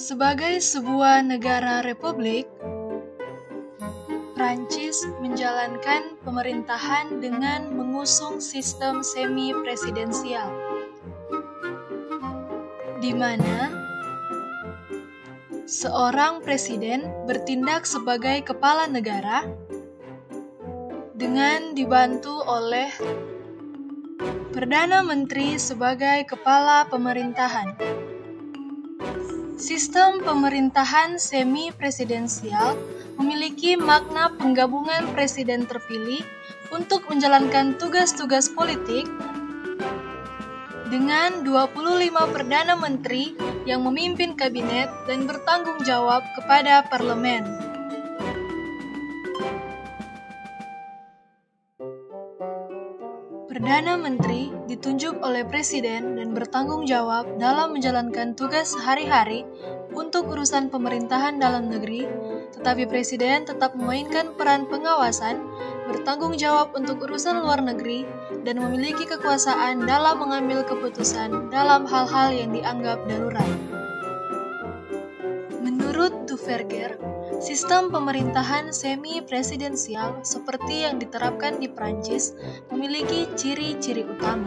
Sebagai sebuah negara republik, Prancis menjalankan pemerintahan dengan mengusung sistem semi-presidensial, di mana seorang presiden bertindak sebagai kepala negara dengan dibantu oleh Perdana Menteri sebagai kepala pemerintahan. Sistem pemerintahan semi-presidensial memiliki makna penggabungan presiden terpilih untuk menjalankan tugas-tugas politik dengan 25 Perdana Menteri yang memimpin kabinet dan bertanggung jawab kepada parlemen. Perdana Menteri ditunjuk oleh Presiden dan bertanggung jawab dalam menjalankan tugas sehari-hari untuk urusan pemerintahan dalam negeri, tetapi Presiden tetap memainkan peran pengawasan, bertanggung jawab untuk urusan luar negeri, dan memiliki kekuasaan dalam mengambil keputusan dalam hal-hal yang dianggap darurat. Menurut Duverger, sistem pemerintahan semi-presidensial seperti yang diterapkan di Prancis memiliki ciri-ciri utama,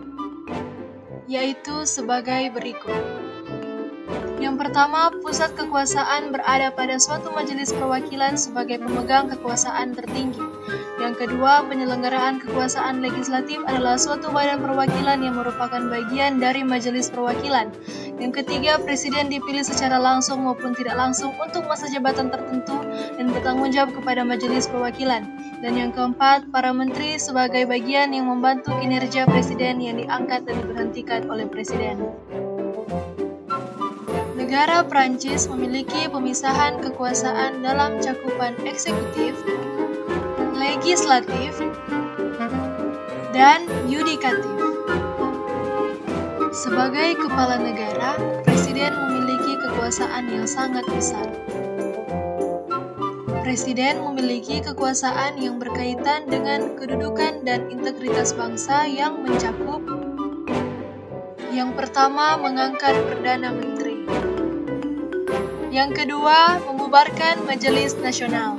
yaitu sebagai berikut. Yang pertama, pusat kekuasaan berada pada suatu majelis perwakilan sebagai pemegang kekuasaan tertinggi. Yang kedua, penyelenggaraan kekuasaan legislatif adalah suatu badan perwakilan yang merupakan bagian dari majelis perwakilan. Yang ketiga, presiden dipilih secara langsung maupun tidak langsung untuk masa jabatan tertentu dan bertanggung jawab kepada majelis perwakilan. Dan yang keempat, para menteri sebagai bagian yang membantu kinerja presiden yang diangkat dan diberhentikan oleh presiden. Negara Prancis memiliki pemisahan kekuasaan dalam cakupan eksekutif, legislatif, dan yudikatif. Sebagai kepala negara, presiden memiliki kekuasaan yang sangat besar. Presiden memiliki kekuasaan yang berkaitan dengan kedudukan dan integritas bangsa yang mencakup: yang pertama, mengangkat Perdana Menteri. Yang kedua, membubarkan Majelis Nasional.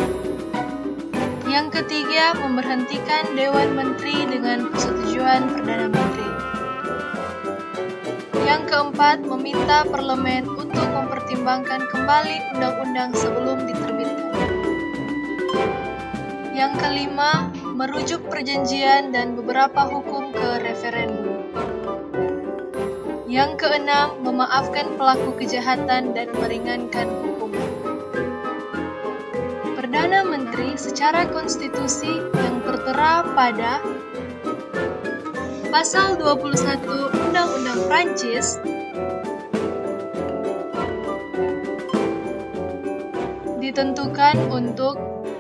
Yang ketiga, memberhentikan Dewan Menteri dengan persetujuan Perdana Menteri. Yang keempat, meminta parlemen untuk mempertimbangkan kembali undang-undang sebelum diterbitkan. Yang kelima, merujuk perjanjian dan beberapa hukum ke referendum. Yang keenam, memaafkan pelaku kejahatan dan meringankan hukuman. Perdana Menteri secara konstitusi yang tertera pada Pasal 21 Undang-Undang Prancis ditentukan untuk: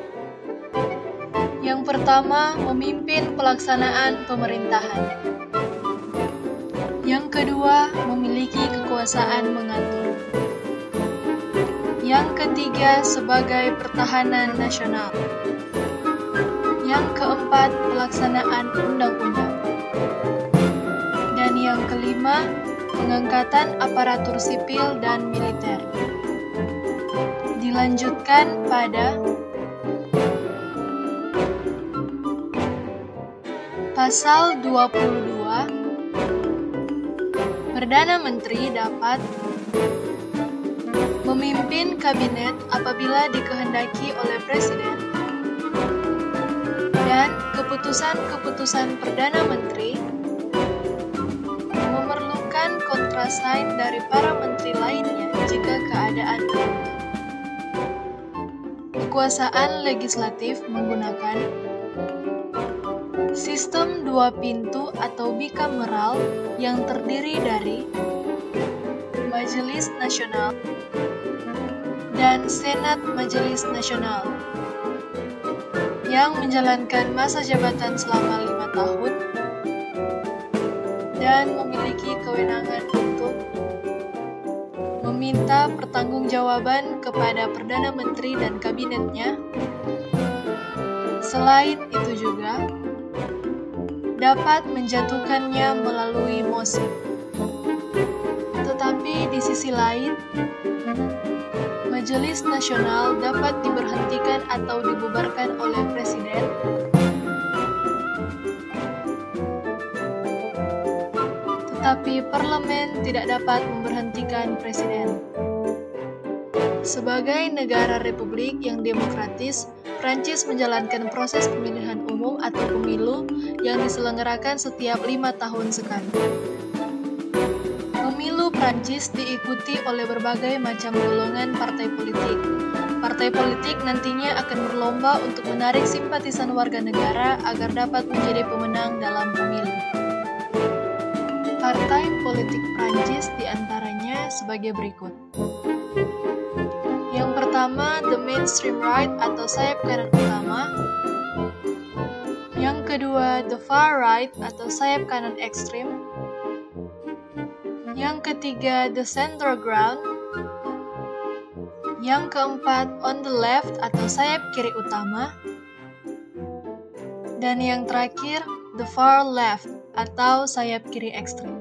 yang pertama, memimpin pelaksanaan pemerintahan. Yang kedua, memiliki kekuasaan mengatur. Yang ketiga, sebagai pertahanan nasional. Yang keempat, pelaksanaan undang-undang. Dan yang kelima, pengangkatan aparatur sipil dan militer. Dilanjutkan pada Pasal 22. Perdana Menteri dapat memimpin kabinet apabila dikehendaki oleh Presiden, dan keputusan-keputusan Perdana Menteri memerlukan kontrasain dari para menteri lainnya jika keadaan menentu. Kekuasaan legislatif menggunakan sistem dua pintu atau bikameral yang terdiri dari Majelis Nasional dan Senat Majelis Nasional yang menjalankan masa jabatan selama 5 tahun dan memiliki kewenangan untuk meminta pertanggungjawaban kepada Perdana Menteri dan kabinetnya. Selain itu juga dapat menjatuhkannya melalui mosi. Tetapi di sisi lain, Majelis Nasional dapat diberhentikan atau dibubarkan oleh Presiden. Tetapi parlemen tidak dapat memberhentikan Presiden. Sebagai negara republik yang demokratis, Prancis menjalankan proses pemilihan umum atau pemilu yang diselenggarakan setiap 5 tahun sekali. Pemilu Prancis diikuti oleh berbagai macam golongan partai politik. Partai politik nantinya akan berlomba untuk menarik simpatisan warga negara agar dapat menjadi pemenang dalam pemilu. Partai politik Prancis diantaranya sebagai berikut. Yang pertama, the mainstream right atau sayap kanan utama. Yang kedua, the far right atau sayap kanan ekstrim. Yang ketiga, the center ground. Yang keempat, on the left atau sayap kiri utama. Dan yang terakhir, the far left atau sayap kiri ekstrim.